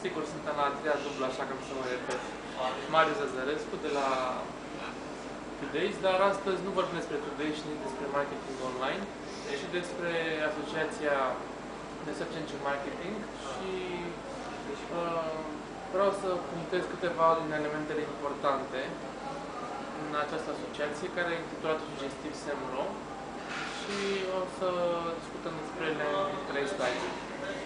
Sigur, sunt în a treia dublă, așa că nu să mă repet. Marius Zăzărescu de la Today's, dar astăzi nu vorbim despre Today's și nici despre marketing online, ci despre Asociația de Search Engine Marketing și vreau să punctez câteva din elementele importante în această asociație, care e intitulată Sugestiv SEMrulo, și o să discutăm despre ele în 3 slide-uri.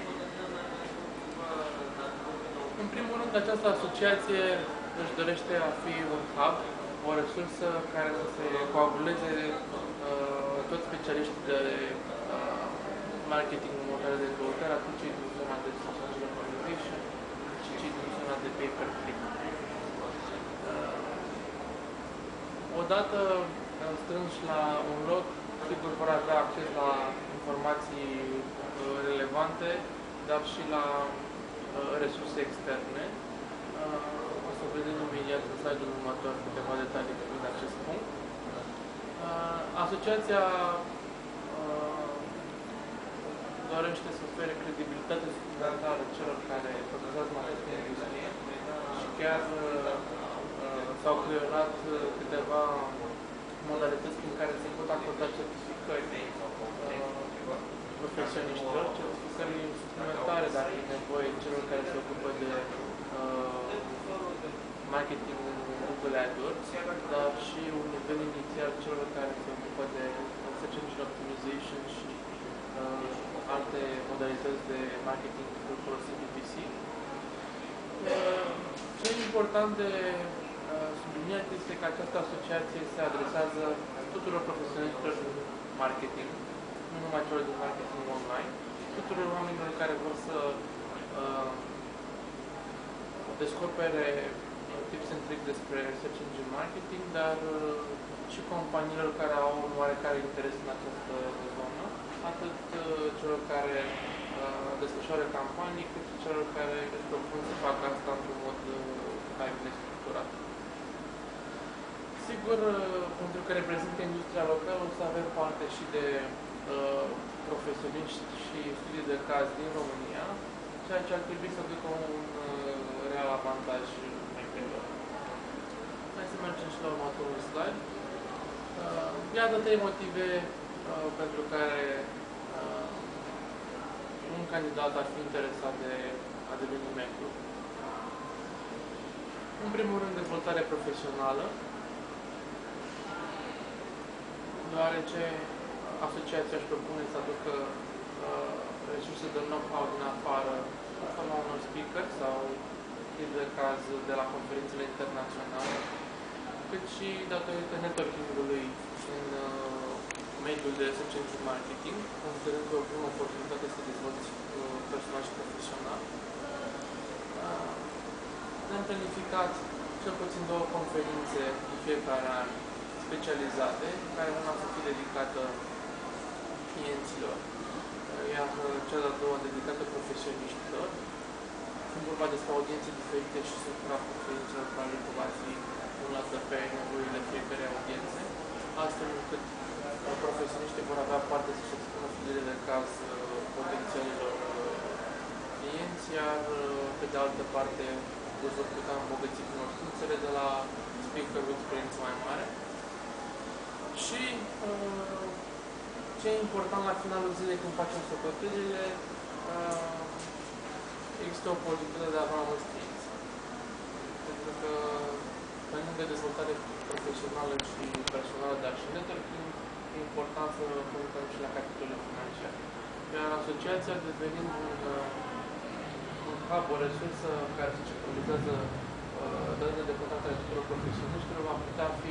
În primul rând, această asociație își dorește a fi un hub, o resursă care să se coaguleze toți specialiștii de marketing în motoare de căutare, atât cei din zona de search engine optimization, și cei din zona de pay-per-click. Odată strânși la un loc, sigur vor avea acces la informații relevante, dar și la resurse externe. O să vedem imediat în slide-ul următor câteva detalii privind acest punct. Asociația dorește să ofere credibilitate suplimentară celor care protejează această industrie și chiar s-au creionat câteva modalități prin care se pot acorda certificări profesioniștilor, certificări suplimentare, dacă e nevoie, celor care se ocupă de marketing în Google AdWords, dar și un nivel inițial celor care se ocupă de search engine optimization și alte modalități de marketing folosind PPC. Ce e important de subliniat este că această asociație se adresează tuturor profesioniștilor din marketing, nu numai celor din marketing online, tuturor oamenilor care vor să descopere tips and tricks despre search engine marketing, dar și companiilor care au un oarecare interes în această zonă, atât celor care desfășoară campanii, cât și celor care își propun să facă asta într-un mod mai bine structurat. Sigur, pentru că reprezintă industria locală, o să avem parte și de profesioniști și studii de caz din România, ceea ce ar trebui să ducă un real avantaj mai viitor. Hai să mergem și la următorul slide. Iată 3 motive pentru care un candidat ar fi interesat de a deveni membru. În primul rând, dezvoltare profesională, deoarece asociația își propune să aducă resurse de know-how din afară, în forma unor speaker sau tip de caz de la conferințele internaționale, cât și datorită networking-ului în mediul de search engine marketing, considerând o bună oportunitate să dezvolți personal și profesional. Ne-am planificat cel puțin 2 conferințe în fiecare an specializate, care una să fie dedicată clienților, iar cea de-a doua dedicată profesioniștilor. Sunt vorba despre audiențe diferite și structura conferințelor probabil că va fi unată pe nevoile fiecare audiențe, astfel încât profesioniștii vor avea parte să-și expună studiile de caz potențialilor clienți, iar pe de altă parte își vor putea îmbogăți cunoștințele de la speaker cu experiență mai mare. Și ce e important la finalul zilei când facem socotelile, există o oportunitate de a avea mulți clienți. Pentru că, pe lângă dezvoltare profesională și personală, dar și networking, e important să punctăm și la capitolul financiar. Iar asociația, devenind un hub, o resursă care se centralizează dările de contact ale tuturor profesioniștilor, va putea fi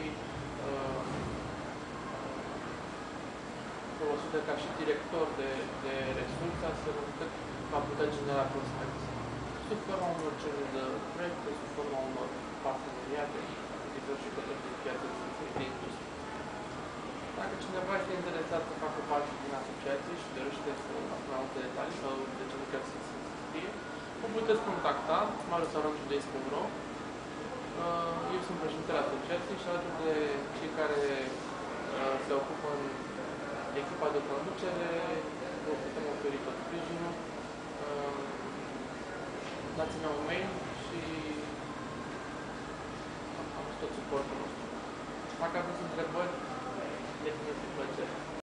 folosită ca și director de resurse, astfel încât va putea genera prospecți sub forma unor cereri de proiecte, sub forma unor parteneriate cu diversi jucători de piață de industrie. Dacă cineva este interesat să facă parte din asociație și dorește să afle mai multe detalii sau de ce nu chiar să se înscrie, o puteți contacta marius@today's.ro. Eu sunt președintele asociației și alături de cei care se ocupă în echipa de conducere, vă putem oferi tot sprijinul dați-ne un mail și am tot suportul nostru. Dacă aveți întrebări, le primim cu plăcere.